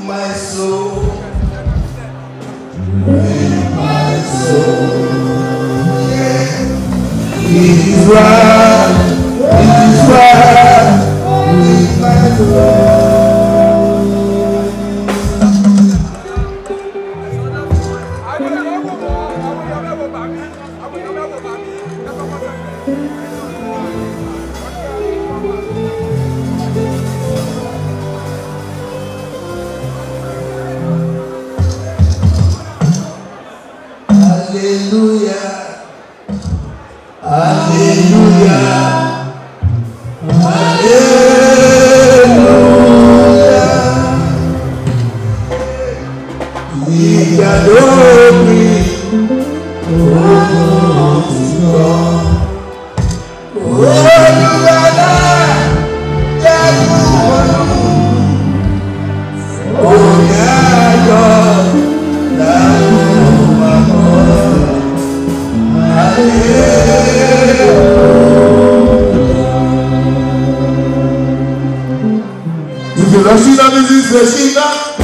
my soul, in my soul. Yeah. It is right, in my soul. Hallelujah, hallelujah, hallelujah. Ìyàlómi òun ti lọ. Olùwàlà jẹ́ fún òun ayọ̀ láwọn àmọ́. If you love Shina, this is the Shina.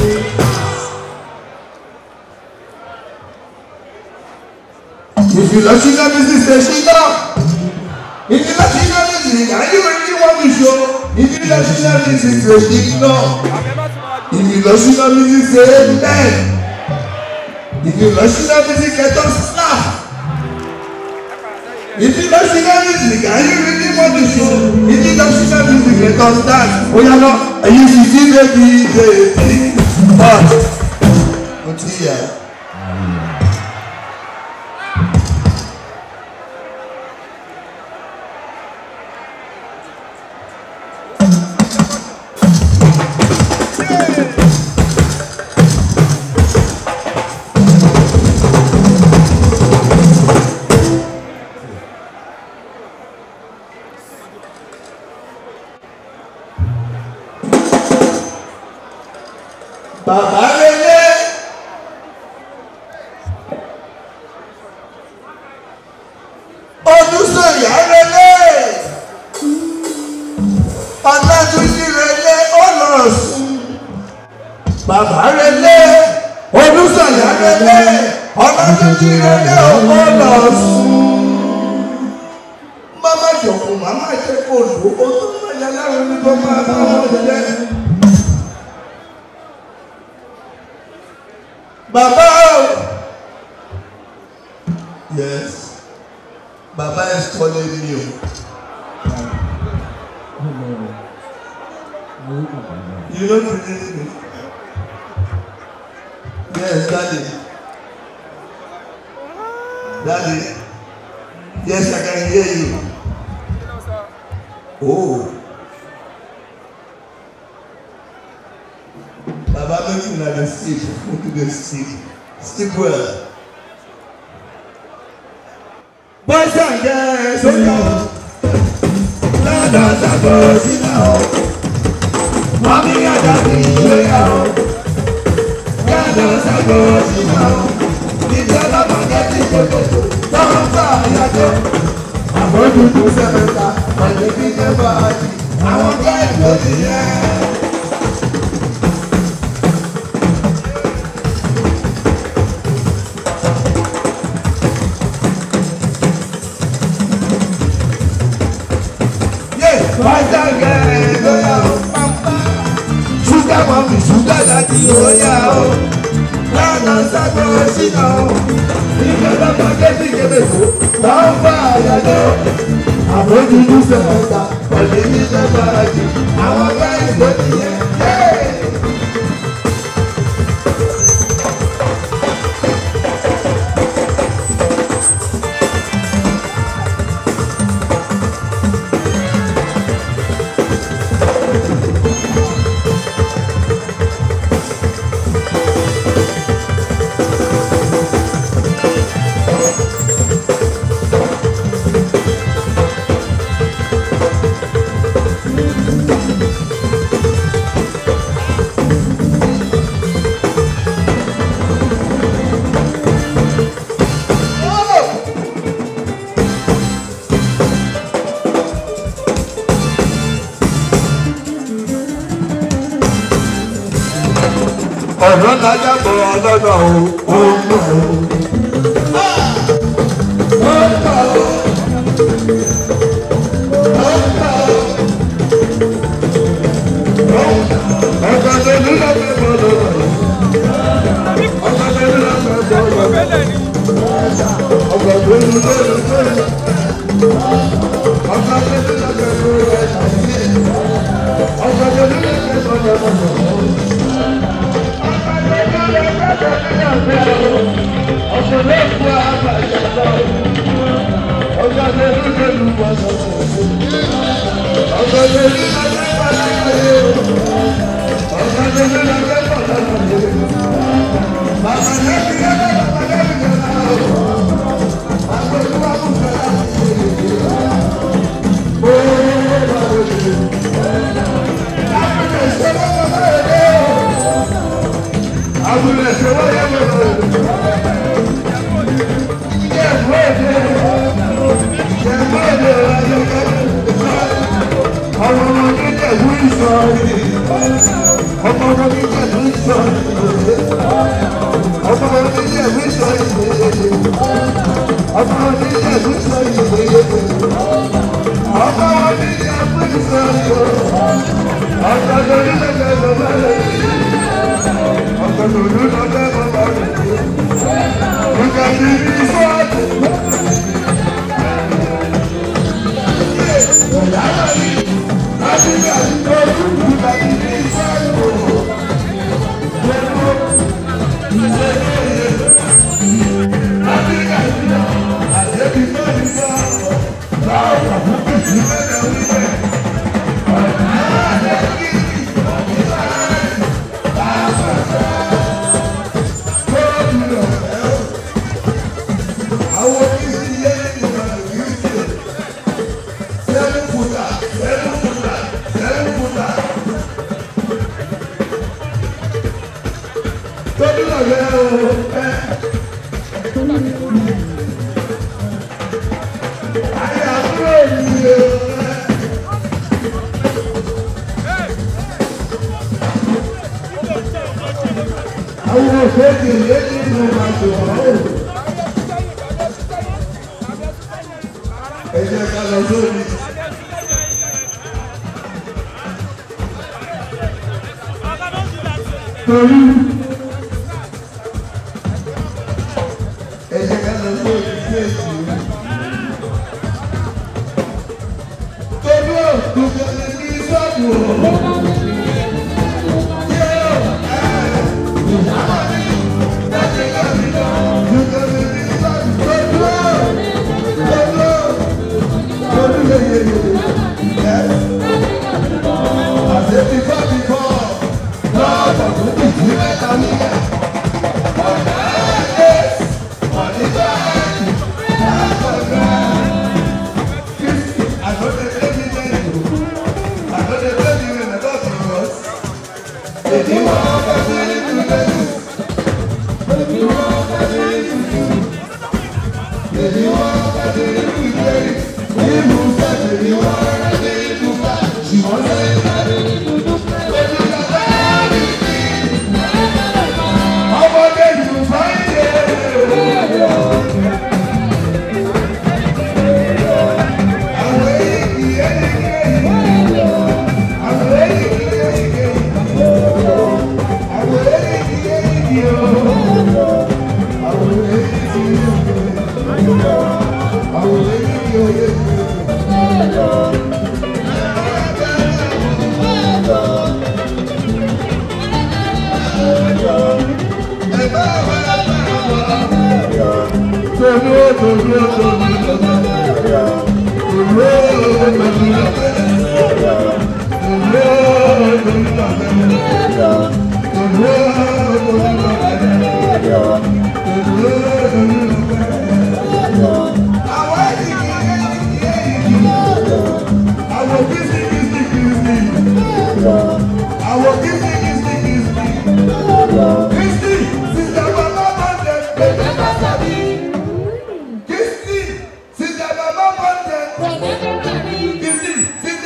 If you love Shina, this is the Shina. If you love Shina, this is the, and you really want to show. If you love Shina, this is the Shina. If you love Shina, this is the Amen. If you love Shina, this is the Snap. If you don't sing music, and you really want to show, if you don't sing music, let us dance. Oh, yeah, no, and you should see baby, but, what's here? Bàbá Rélé Olùsọ̀yà Rélé Ọlátúnjí Rélé Ọlọ́sùn. Bàbá Rélé Olùsọ̀yà Rélé Ọlátúnjí Rélé Ọlọ́sùn. Mama jọ̀kọ̀ mama jẹ́ kó lò ó tó máa yà láwọn ní kó máa bá wọn jẹ́. Baba, yes, Baba is calling you. You don't believe me? Yes, Daddy. Daddy. Yes, I can hear you. Oh. Baba make you like a stick, make you stick. Stick well. Boys and girls, so now. Ladders are buzzing now. Mommy and daddy, way out. Ladders are buzzing now. The dollar man getting potato. Don't fire them. I'm going to do Samantha, my baby never had it. I want to go to the end. Sugar mommy, sugar daddy, oh yeah, oh. Lana sago sino, ika da paketi kebeko, tamba ya do. Aboju du sementa, oli mi se baraji, àwọn guys go tiye, hey. ọ̀rọ̀ lájà bọ̀ lọ́nà o. Ó ń bọ̀ o. Ó ń bọ̀ o. Ó ń bọ̀ o. Ọ̀gá tẹ̀lé lọ́pẹ́ bọ̀ lọ́nà o. Ọ̀gá tẹ̀lé lọ́pẹ́ bọ̀ lọ́nà o. Ọ̀gá tẹ̀lé lọ́pẹ́ bọ̀ lọ́nà o.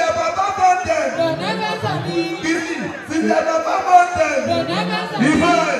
If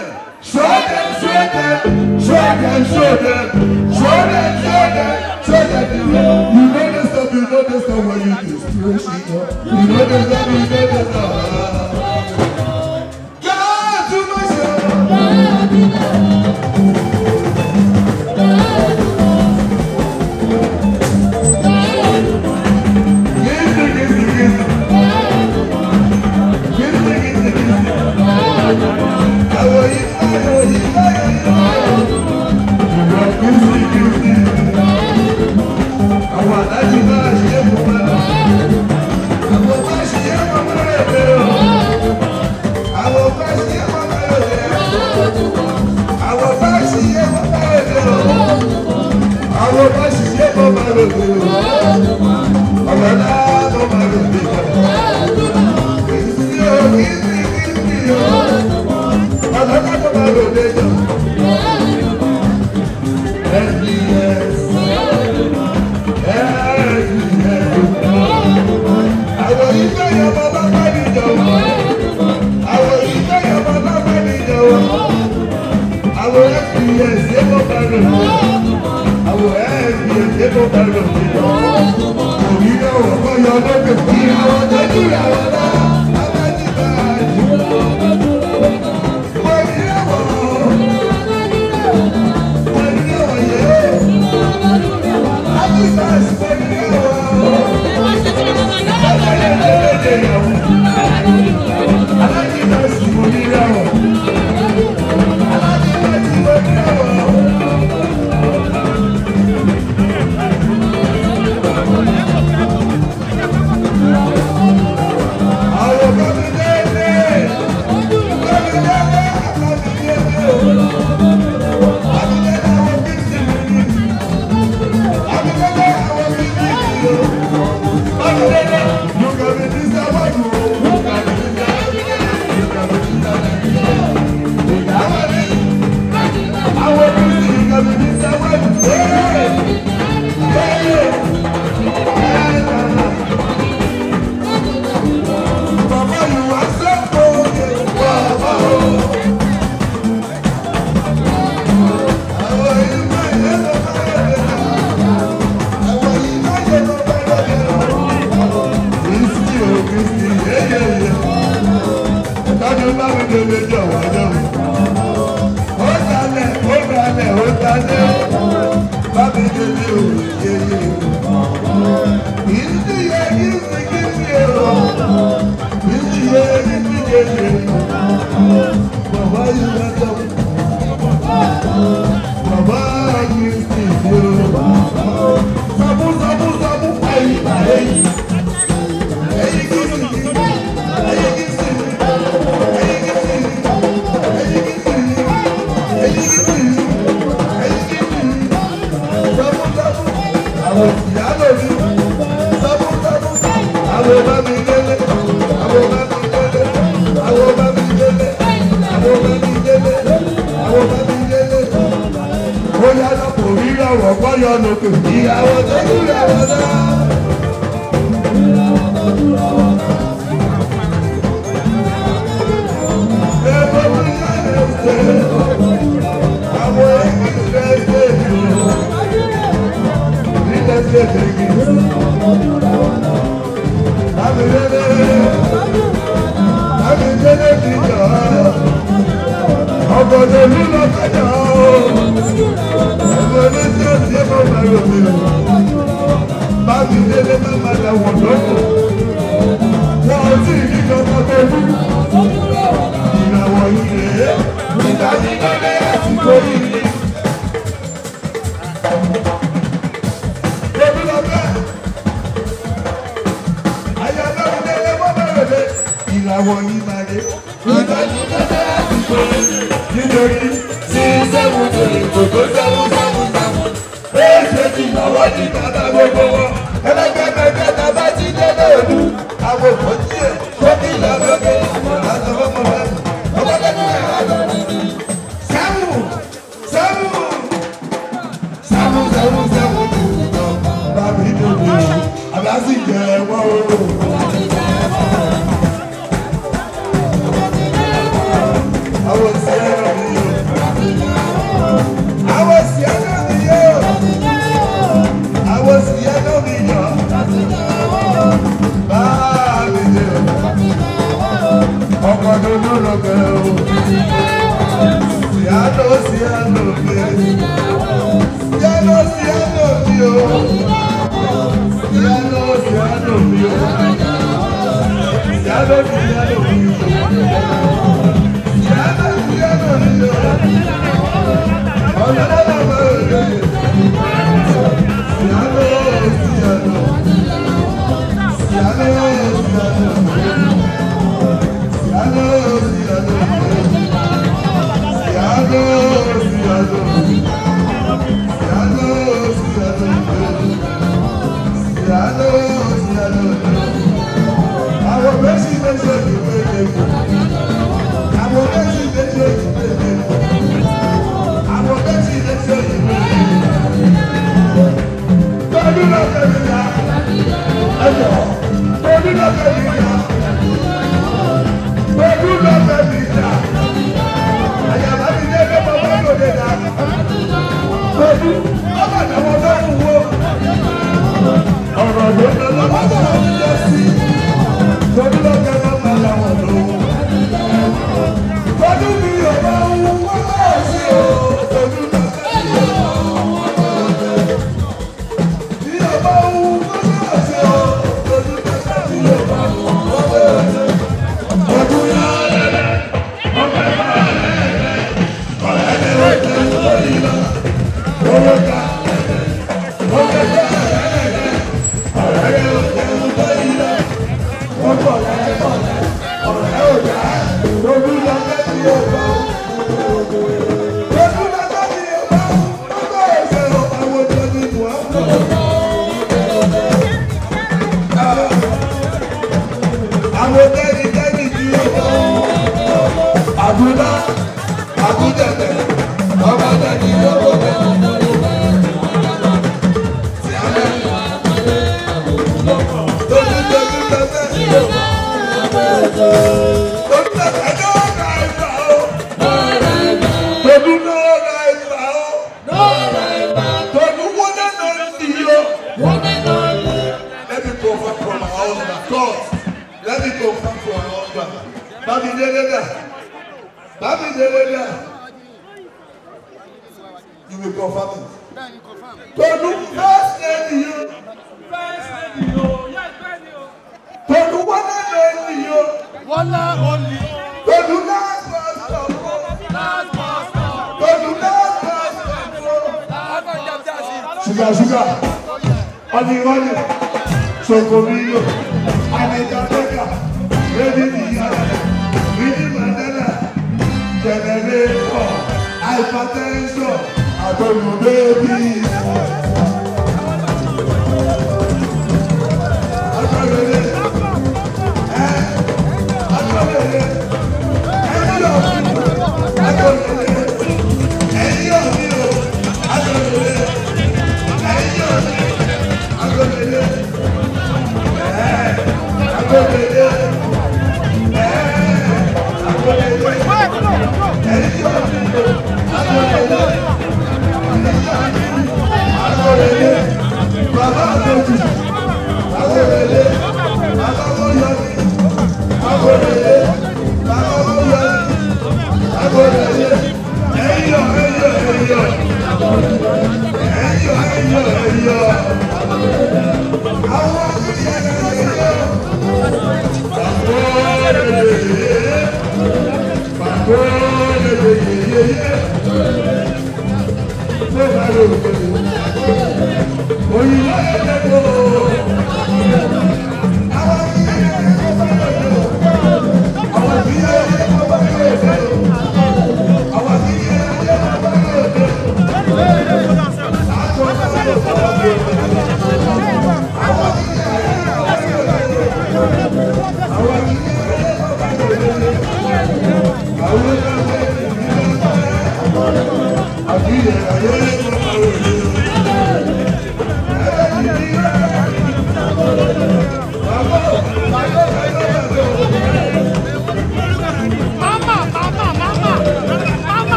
I will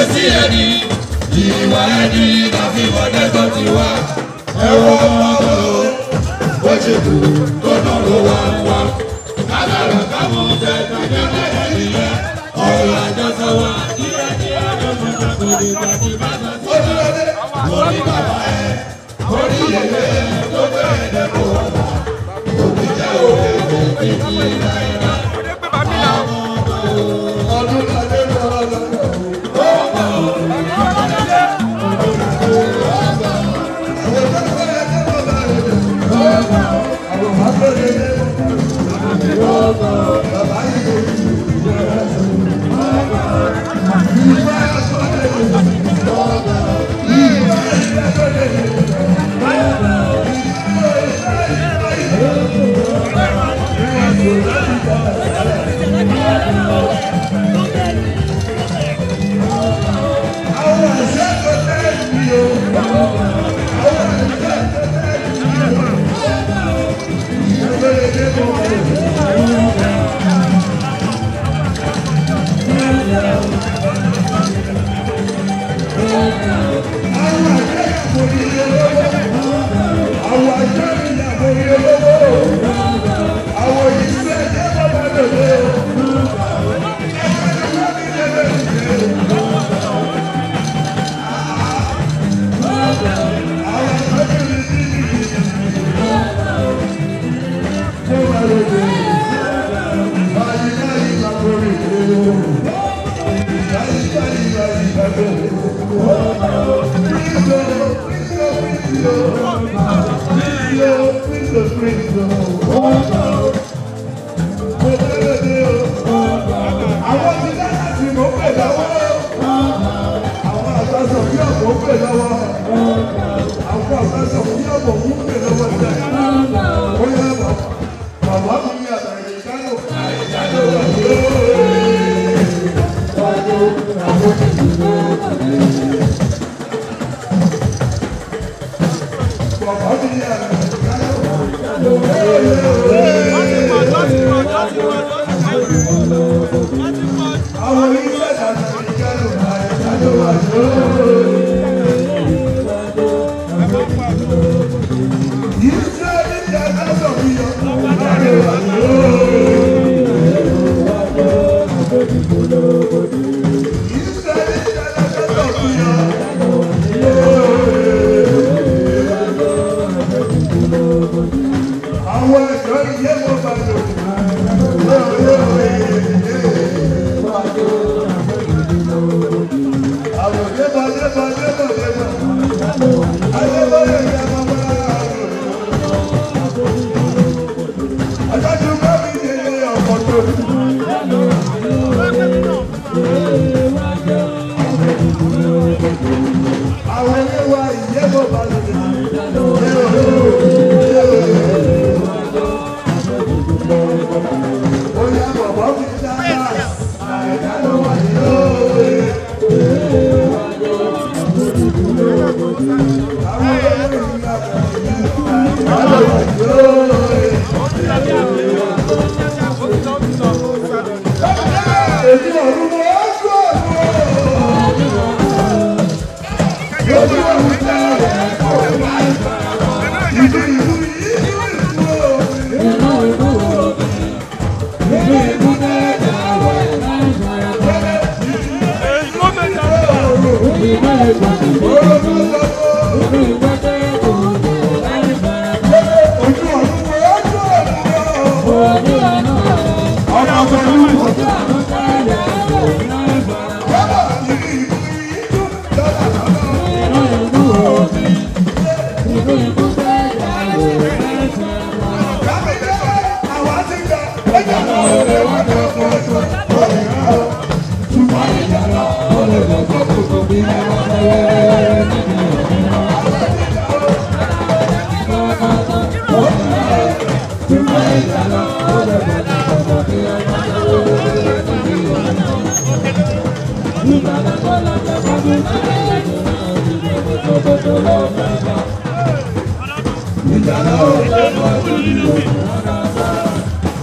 sí ẹni ìwà ẹni tàbí wọlé tó ti wá ẹwọ́ ọmọ ó ṣe kú tó náà ló wá wá alára káwọn jẹ tàbí ẹni yẹ ọ̀rọ̀ àjọsọ wa díẹ̀díẹ̀ lọ́mọ kò lè gbàgbé bá lọ sí ọ orí bàbá ẹ orí yẹyẹ tó bẹ̀rẹ̀ dẹ́kun ọ̀la òbí jẹ́ òwe òbí ti náírà ọdún ládé lọ́wọ́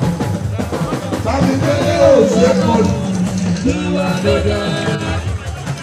Ọkọ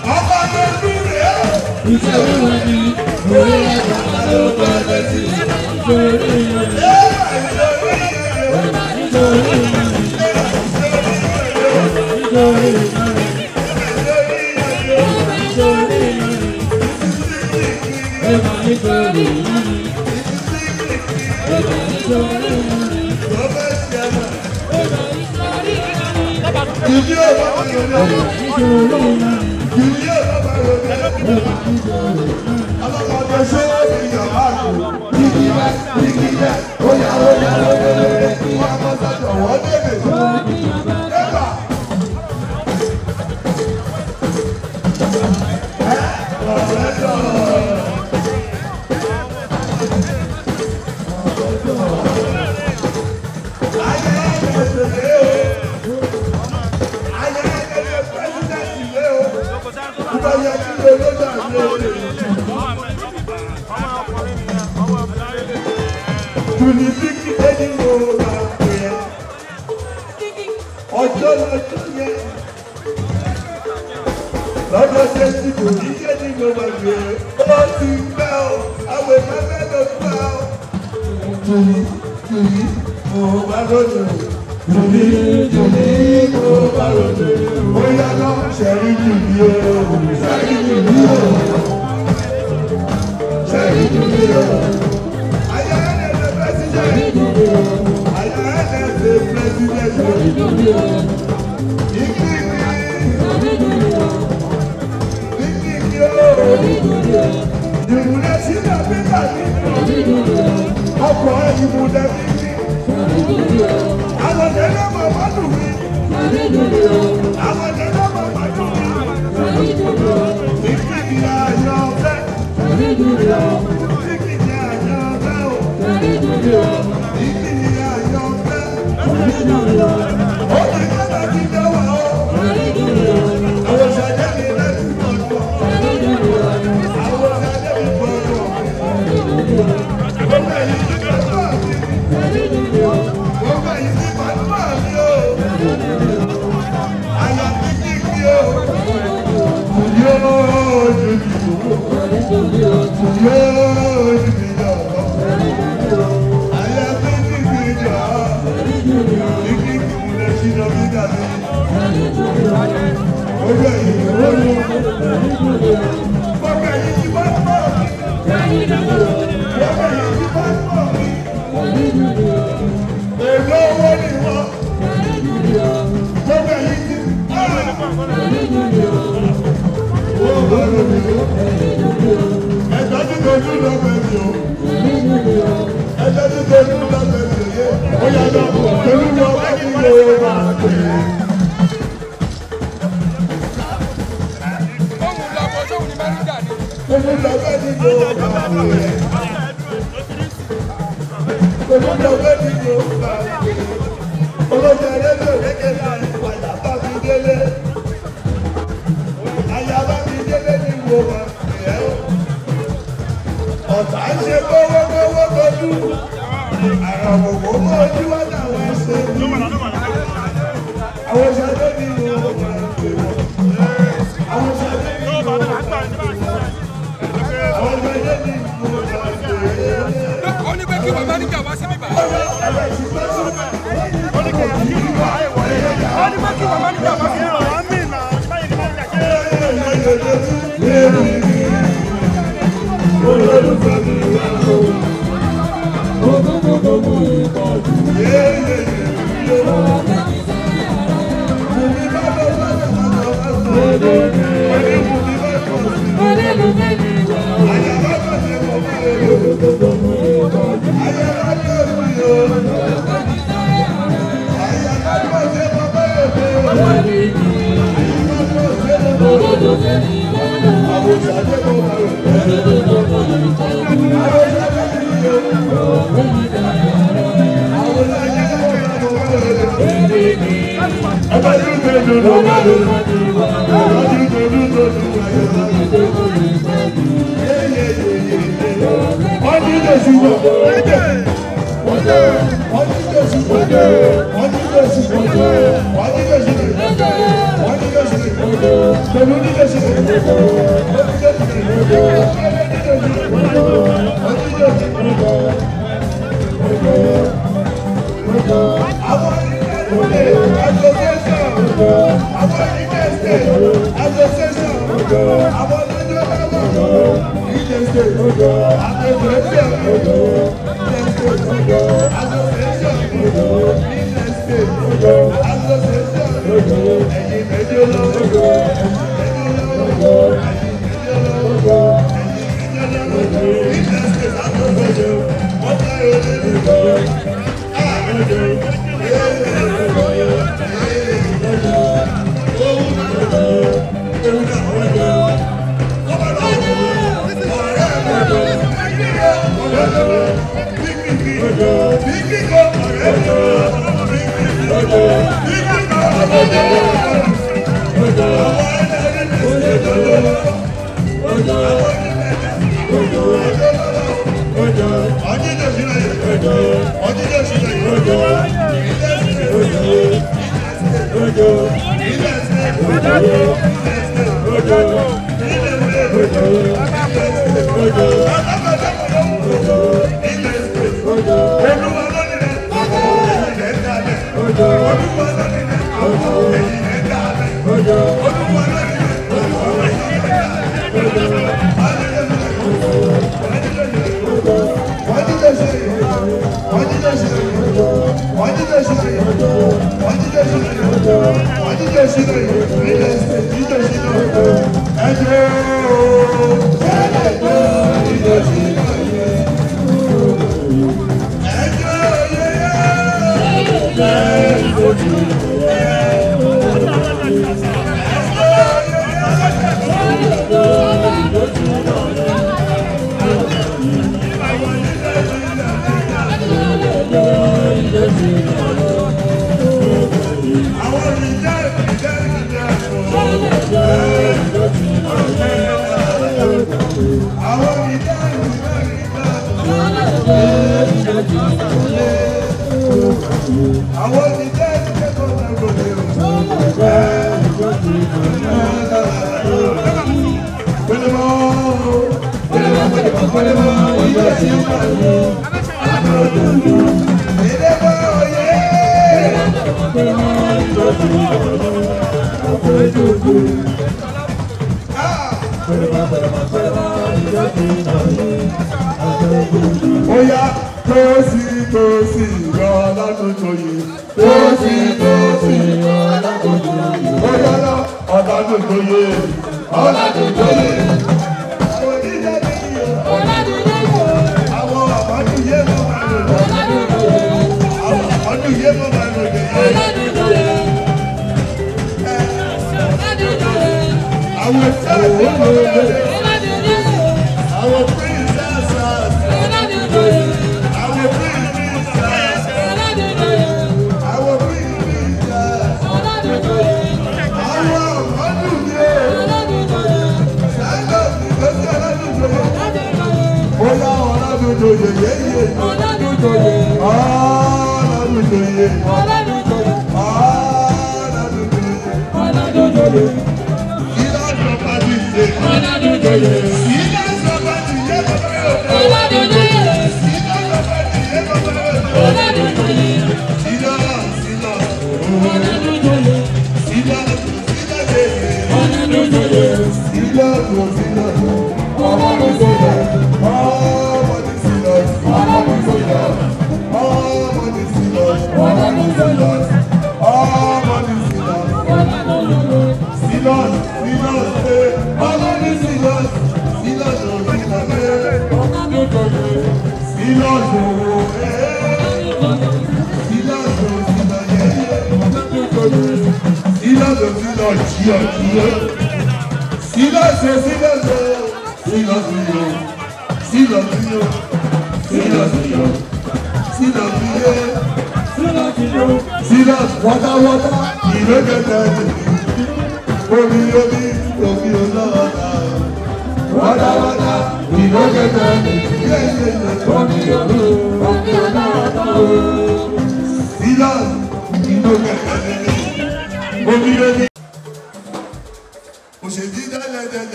Thank you.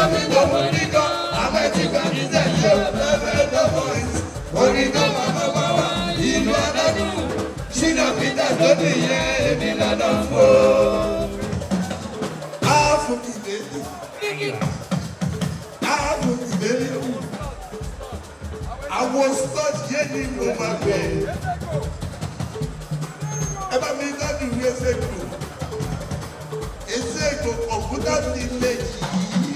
fi tó mọ̀ nìkan àwọn ti gbà ní sẹ́yìn o lẹ́fẹ̀ẹ́ tó mọ̀ ìsì orin tó mọ̀ mọ́ wá ìlú ọlọ́dún ṣínà Peter tó nìyẹn èmi lọ́nà fún o. Á fún mi lélẹ̀ á fún mi lélẹ̀ o àwọn sport yẹn ni mo máa gbé ẹ bá mi dájú ìwé ẹsẹ̀ ètò kọ̀ǹpútà ti lè yìí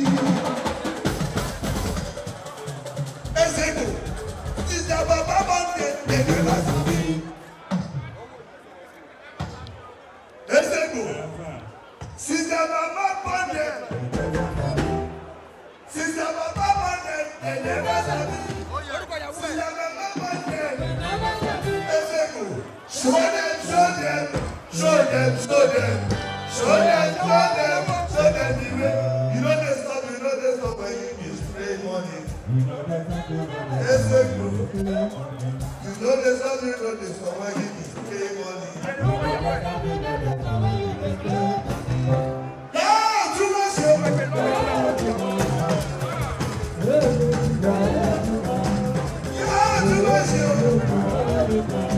ẹsẹ̀ ètò sísè bàbá máa ń tẹ̀ ẹ̀dẹ̀ láti gbé ẹsẹ̀ ètò sísè bàbá máa ń tẹ̀ sísè bàbá máa ń tẹ̀ ẹ̀dẹ̀ láti gbé. Show them, show them, show them, show them, show them, show them, show them the way. You know they stop when you display money. Yes, you know they stop when you display money. Yeah, too much. Yeah, too much.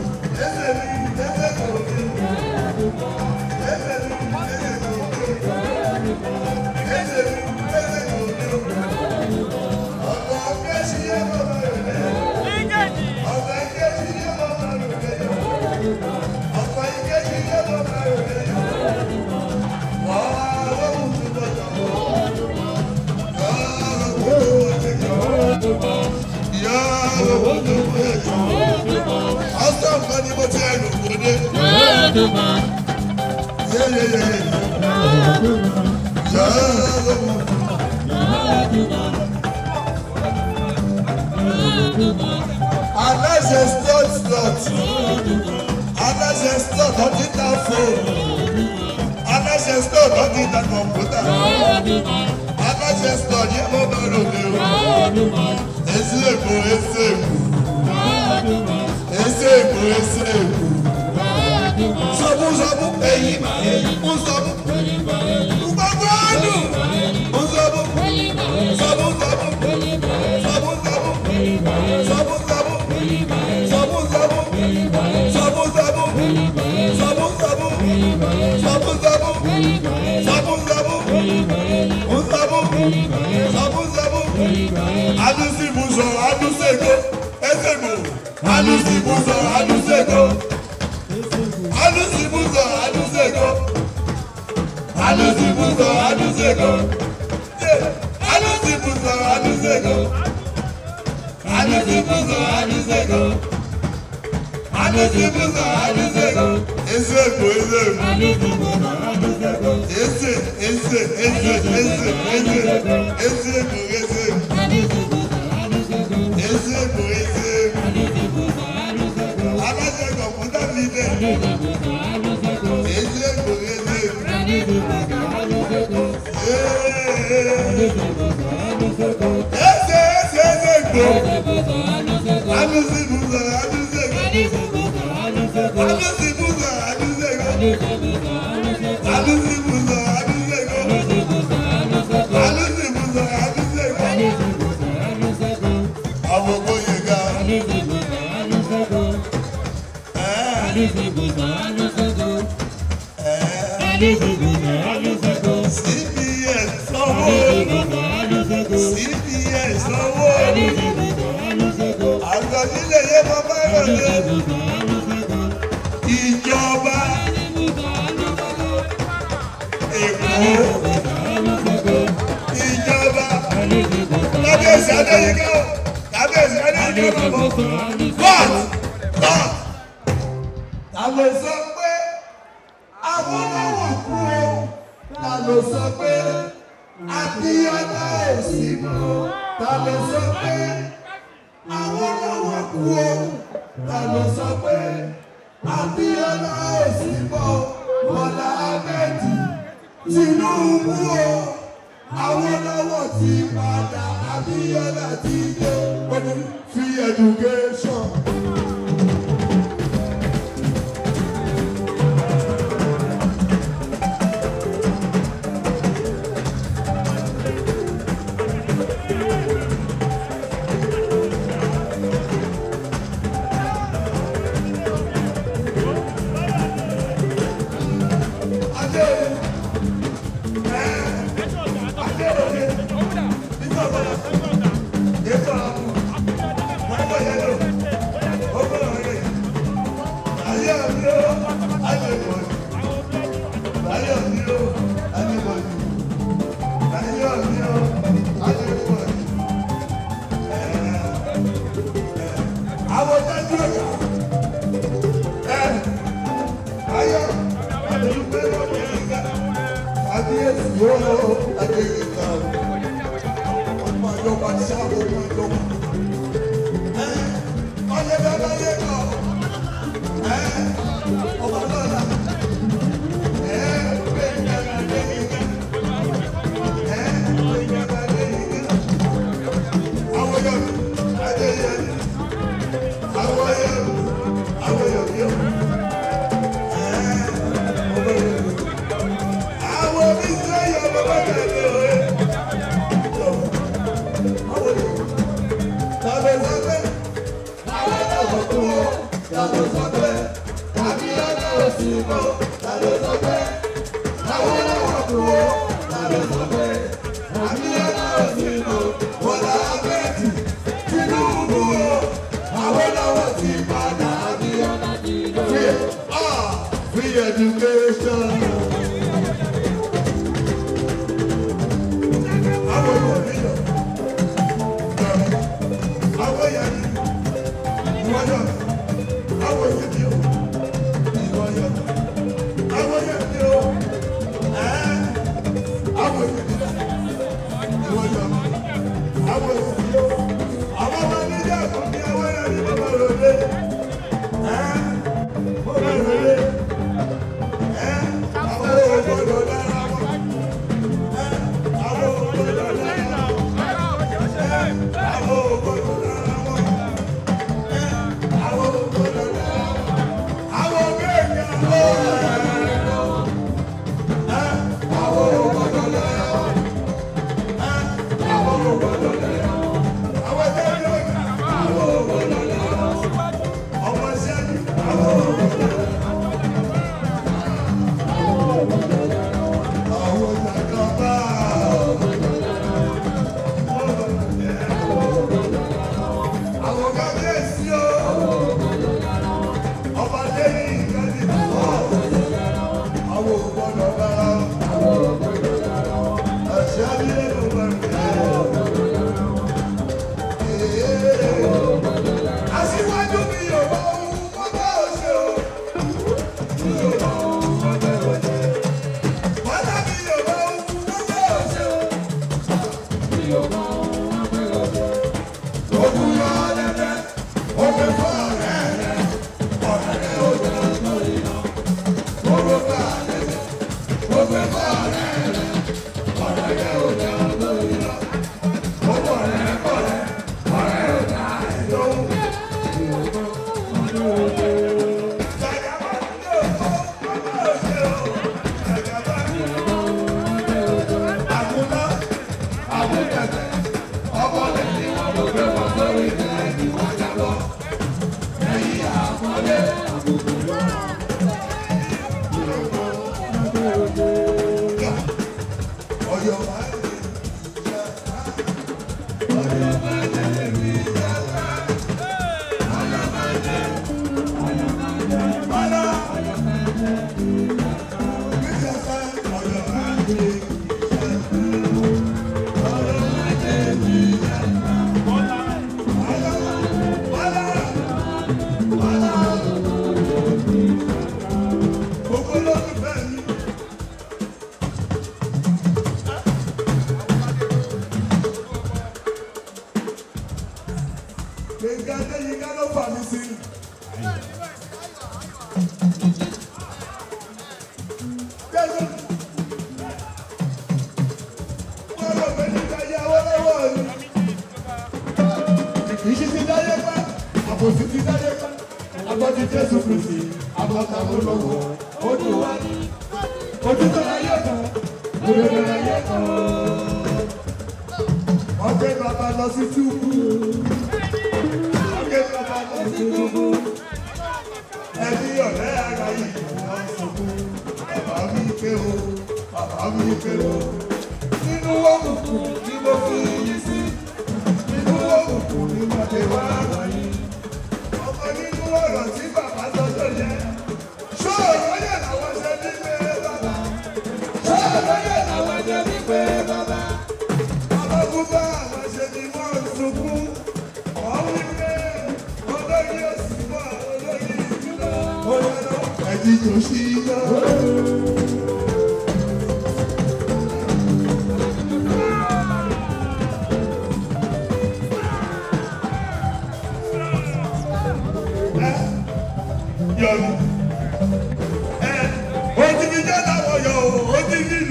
Unless you start, unless you start, don't eat that phone. Unless you start, don't eat that computer. Unless you start, you don't know what to do. Sabu, eyi ma eyi, sabu, ubagwanu, sabu,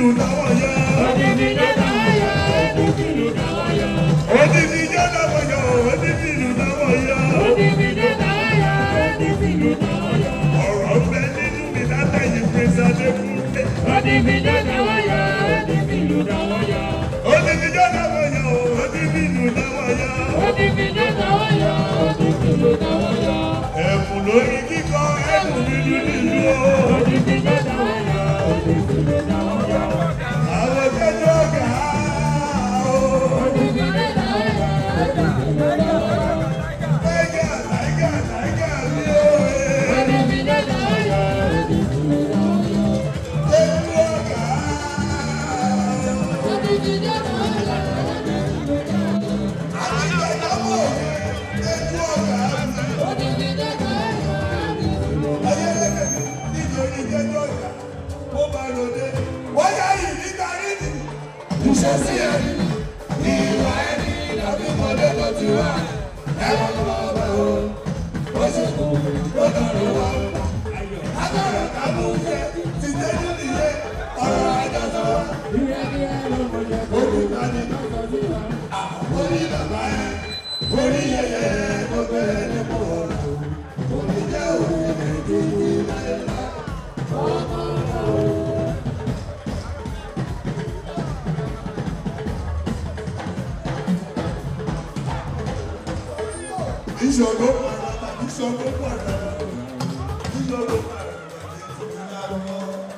lọ́wọ́ yọ. Ó ti fi jó lọ́wọ́ yọ. Ó ti fi ìlú lọ́wọ́ yọ. Ó ti fi jó lọ́wọ́ yọ. Ó ti fi ìlú lọ́wọ́ yọ. Ó ti fi jó lọ́wọ́ yọ. Ó ti fi ìlú lọ́wọ́ yọ. Ọ̀rọ̀ ń bẹ nínú mi látẹ̀yìn Prince Adékúnlé. Ó ti fi jó lọ́wọ́ yọ. Ó ti fi ìlú lọ́wọ́ yọ. Ó ti fi jó lọ́wọ́ yọ. Ó ti fi ìlú lọ́wọ́ yọ. Ó ti fi jó lọ́wọ́ yọ. Ó ti fi ìlú lọ́wọ́ yọ. Ẹ̀bùn lórí kíkọ, ẹ̀bùn nínú nílùú o. Ó ti fi jó lọ́wọ́ yọ. Ó ti fi ìlú lọ́wọ́ yọ. Àwọn tẹ́jọ́ ọ̀gá o. Ó ti fi jó lọ́wọ́ yọ. Ó ti fi ìlú lọ́wọ́ yọ. Táígà mi o. Ó ti fi jó lọ́wọ́ yọ. Ó ti fi ìlú lọ́wọ́ yọ. Tẹ́jọ́ ọ̀gá. Ó ti fi jó lọ́wọ́ yọ. Àtijọ́ mọ̀ tẹ́jọ́ ọ̀gá mi. Ó ti fi jó lọ́wọ́ yọ. Ayẹlẹ́gbẹ̀ mi nítorí tẹ́jọ́ ọ̀gá. Ó bá lòdì. Wọ́n yá yìí níta rí ni. Ìṣesí ẹni ní ìwà ẹni tàbí mọ́lẹ́ tó ti wá. Ẹ̀wọ̀n ló máa bẹ̀ o. Ó ṣe kú ló dọ̀rọ̀ wá. Agbára kábù jẹ ti tẹ́jú nìyẹn. Ọ̀rọ̀ ajá sọ wá. Olùkọ́ni orí bàbá ẹ̀ orí yẹyẹ tó bẹ̀rẹ̀ nípò ọ̀rọ̀. Orí jẹ́ òun ẹ̀dí ní láyé. Ìṣòro pàrọ̀tà, ìṣòro pàrọ̀tà, ìṣòro pàrọ̀tà.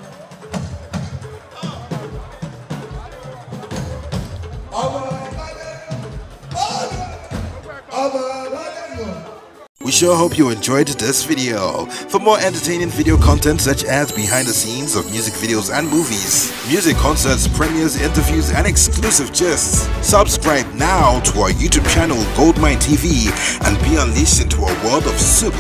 We sure hope you enjoyed this video. For more entertaining video content such as behind the scenes of music videos and movies, music concerts, premieres, interviews, and exclusive gists, subscribe now to our YouTube channel Goldmine TV and be unleashed into a world of super